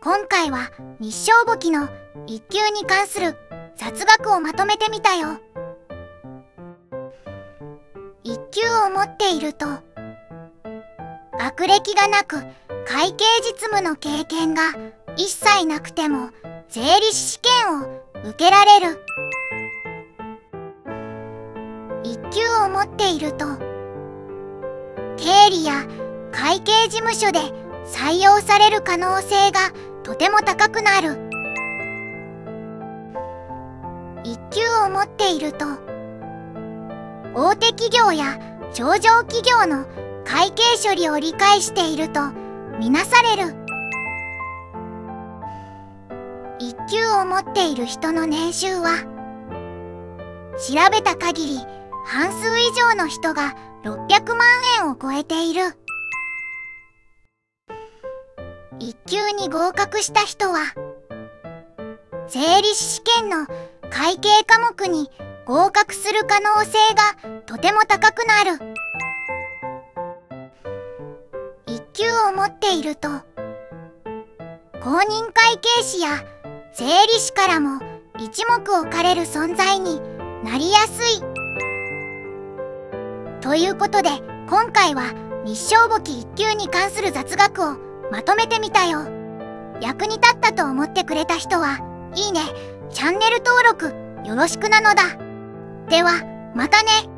今回は日商簿記の1級に関する雑学をまとめてみたよ。1級を持っていると、学歴がなく会計実務の経験が一切なくても税理士試験を受けられる。1級を持っていると、経理や会計事務所で採用される可能性がとても高くなる。1級を持っていると、大手企業や上場企業の会計処理を理解しているとみなされる。1級を持っている人の年収は、調べた限り半数以上の人が600万円を超えている。1級に合格した人は、税理士試験の会計科目に合格する可能性がとても高くなる。1級を持っていると、公認会計士や税理士からも一目置かれる存在になりやすい。ということで、今回は日商簿記1級に関する雑学をまとめてみたよ。役に立ったと思ってくれた人は、いいね、チャンネル登録よろしくなのだ。では、またね。